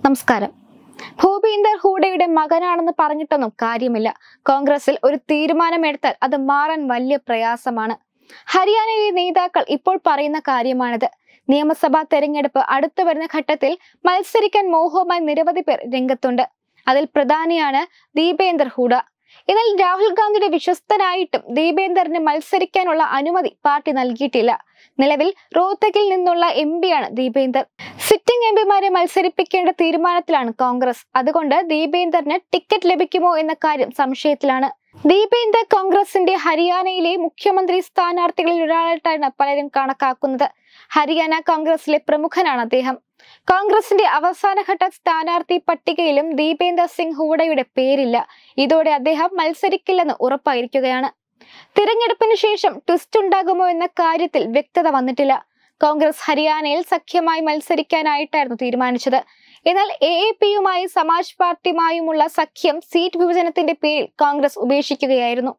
നമസ്കാരം. ഭൂപീന്ദർ ഹൂഡയുടെ മകനാണെന്ന് പറഞ്ഞിട്ടൊന്നും കാര്യമില്ല. കോൺഗ്രസിൽ ഒരു തീരുമാനമെടുത്താൽ അത് മാറാൻ വലിയ പ്രയാസമാണ്. ഹരിയാനയിലെ നേതാക്കൾ ഇപ്പോൾ പറയുന്ന കാര്യമാണിത്. നിയമസഭാ തെരഞ്ഞെടുപ്പ് അടുത്തു വരുന്ന ഘട്ടത്തിൽ മത്സരിക്കാൻ മോഹവുമായി നിരവധി പേർ രംഗത്തുണ്ട്. അതിൽ പ്രധാനിയാണ് ദീപേന്ദർ ഹൂഡ. എന്നാൽ രാഹുൽ ഗാന്ധിയുടെ വിശ്വസ്തനായിട്ടും ദീപേന്ദറിന് മത്സരിക്കാനുള്ള അനുമതി പാർട്ടി നൽകിയിട്ടില്ല. നിലവിൽ റോഹ്തക്കിൽ നിന്നുള്ള എംപിയാണ് ദീപേന്ദർ. സിറ്റിംഗ് എംപിമാരെ മത്സരിപ്പിക്കേണ്ട തീരുമാനത്തിലാണ് കോൺഗ്രസ്. അതുകൊണ്ട് ദീപേന്ദറിന് ടിക്കറ്റ് ലഭിക്കുമോ എന്ന കാര്യം സംശയത്തിലാണ്. ദീപേന്ദർ കോൺഗ്രസിന്റെ ഹരിയാനയിലെ മുഖ്യമന്ത്രി സ്ഥാനാർത്ഥികളിൽ ഒരാളായിട്ടാണ് പലരും കണക്കാക്കുന്നത്. ഹരിയാന കോൺഗ്രസിലെ പ്രമുഖനാണ് അദ്ദേഹം. കോൺഗ്രസിന്റെ അവസാനഘട്ട സ്ഥാനാർത്ഥി പട്ടികയിലും ദീപേന്ദർ സിംഗ് ഹൂഡയുടെ പേരില്ല. ഇതോടെ അദ്ദേഹം മത്സരിക്കില്ലെന്ന് ഉറപ്പായിരിക്കുകയാണ്. തിരഞ്ഞെടുപ്പിന് ശേഷം ട്വിസ്റ്റ് ഉണ്ടാകുമോ എന്ന കാര്യത്തിൽ വ്യക്തത വന്നിട്ടില്ല. കോൺഗ്രസ് ഹരിയാനയിൽ സഖ്യമായി മത്സരിക്കാനായിട്ടായിരുന്നു തീരുമാനിച്ചത്. എന്നാൽ AAPയുമായി സമാജ് പാർട്ടിയുമായുമുള്ള സഖ്യം സീറ്റ് വിഭജനത്തിന്റെ പേരിൽ കോൺഗ്രസ് ഉപേക്ഷിക്കുകയായിരുന്നു.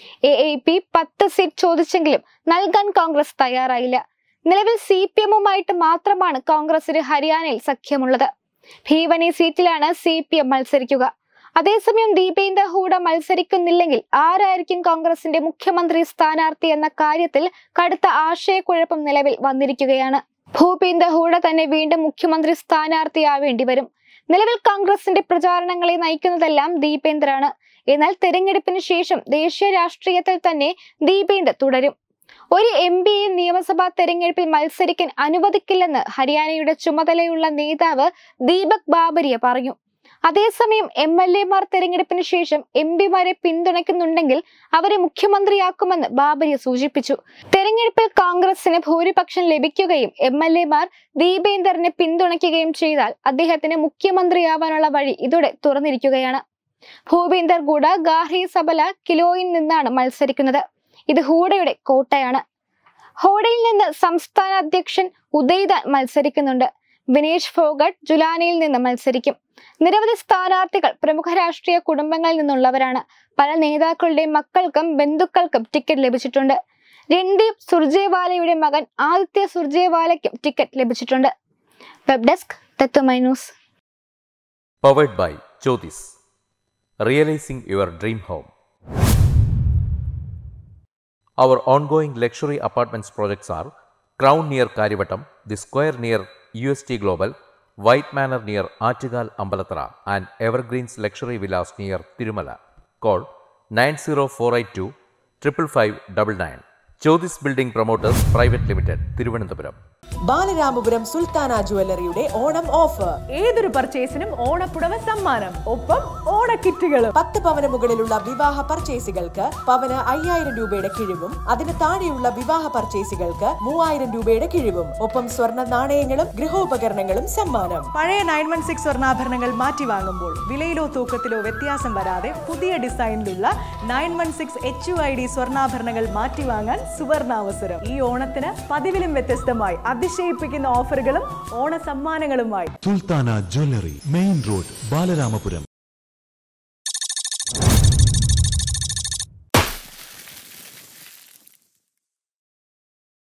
AAP 10 സീറ്റ് ചോദിച്ചെങ്കിലും നൽകാൻ കോൺഗ്രസ് തയ്യാറായില്ല. നിലവിൽ CPMുമായിട്ട് മാത്രമാണ് കോൺഗ്രസിന് ഹരിയാനയിൽ സഖ്യമുള്ളത്. ഭീവനി സീറ്റിലാണ് CPM മത്സരിക്കുക. അതേസമയം ദീപേന്ദർ ഹൂഡ മത്സരിക്കുന്നില്ലെങ്കിൽ ആരായിരിക്കും കോൺഗ്രസിന്റെ മുഖ്യമന്ത്രി സ്ഥാനാർത്ഥി എന്ന കാര്യത്തിൽ കടുത്ത ആശയക്കുഴപ്പം നിലവിൽ വന്നിരിക്കുകയാണ്. ഭൂപീന്ദർ ഹൂഡ തന്നെ വീണ്ടും മുഖ്യമന്ത്രി സ്ഥാനാർത്ഥിയാവേണ്ടി വരും. നിലവിൽ കോൺഗ്രസിന്റെ പ്രചാരണങ്ങളെ നയിക്കുന്നതെല്ലാം ദീപേന്ദറാണ്. എന്നാൽ തെരഞ്ഞെടുപ്പിന് ശേഷം ദേശീയ രാഷ്ട്രീയത്തിൽ തന്നെ ദീപേന്ദർ തുടരും. ഒരു MPയെ നിയമസഭാ തെരഞ്ഞെടുപ്പിൽ മത്സരിക്കാൻ അനുവദിക്കില്ലെന്ന് ഹരിയാനയുടെ ചുമതലയുള്ള നേതാവ് ദീപക് ബാബരിയ പറഞ്ഞു. അതേസമയം MLAമാർ തെരഞ്ഞെടുപ്പിന് ശേഷം MPമാരെ പിന്തുണയ്ക്കുന്നുണ്ടെങ്കിൽ അവരെ മുഖ്യമന്ത്രിയാക്കുമെന്ന് ബാബരിയ സൂചിപ്പിച്ചു. തെരഞ്ഞെടുപ്പിൽ കോൺഗ്രസിന് ഭൂരിപക്ഷം ലഭിക്കുകയും MLAമാർ ദീപേന്ദറിനെ പിന്തുണയ്ക്കുകയും ചെയ്താൽ അദ്ദേഹത്തിന് മുഖ്യമന്ത്രിയാവാനുള്ള വഴി ഇതോടെ തുറന്നിരിക്കുകയാണ്. ഭൂപീന്ദർ ഹൂഡ ഗാർഹി സബല കിലോയിൽ നിന്നാണ് മത്സരിക്കുന്നത്. ഇത് ഹൂഡയുടെ കോട്ടയാണ്. ഹൂഡയിൽ നിന്ന് സംസ്ഥാന അധ്യക്ഷൻ ഉദയ്ദാൻ മത്സരിക്കുന്നുണ്ട്. വിനേഷ് ഫോഗട്ട് ജുലാനയിൽ നിന്ന് മത്സരിക്കും. നിരവധി സ്ഥാനാർത്ഥികൾ പ്രമുഖ രാഷ്ട്രീയ കുടുംബങ്ങളിൽ നിന്നുള്ളവരാണ്. പല നേതാക്കളുടെയും മക്കൾക്കും ബന്ധുക്കൾക്കും ടിക്കറ്റ് ലഭിച്ചിട്ടുണ്ട്. രൺദീപ് സുർജേവാലയുടെ മകൻ ആദിത്യ സുർജേവാലയ്ക്കും ടിക്കറ്റ് ലഭിച്ചിട്ടുണ്ട്. Web desk Tatwamayi news. Powered by Jyothis. Realising your dream home. Our ongoing luxury apartments projects are Crown near Karivattam, The Square near UST Global, White Manor near Aattugal Ambalathara, and Evergreens Luxury Villas near Tirumala. Call 90482 55599. Jyothis Building Promoters Private Limited, Thiruvananthapuram. Balaramapuram Sultana ജ്വല്ലറിയുടെ Onam offer. ഏതൊരു പർച്ചേസിനും ഓണപ്പുടവ സമ്മാനം, ഒപ്പം ഓണക്കിറ്റുകളും. 10 പവന് മുകളിലുള്ള വിവാഹ പർച്ചേസുകൾക്ക് പവന് 5000 രൂപയുടെ കിഴിവും, അതിന് താഴെയുള്ള വിവാഹ പർച്ചേസുകൾക്ക് 3000 രൂപയുടെ കിഴിവും, ഒപ്പം സ്വർണ്ണ നാണയങ്ങളും ഗൃഹോപകരണങ്ങളും സമ്മാനം. പഴയ 916 സ്വർണ്ണാഭരണങ്ങൾ മാറ്റി വാങ്ങുമ്പോൾ വിലയിലോ തൂക്കത്തിലോ വ്യത്യാസം വരാതെ പുതിയ ഡിസൈനിലുള്ള 916 HUID സ്വർണ്ണാഭരണങ്ങൾ മാറ്റി വാങ്ങാൻ സുവർണാവസരം. ഈ ഓണത്തിന് പതിവിലും വ്യത്യസ്തമായി അതിശയിപ്പിക്കുന്ന ഓഫറുകളും ഓണ സമ്മാനങ്ങളുമായി Sultana jewellery, main road, Balaramapuram.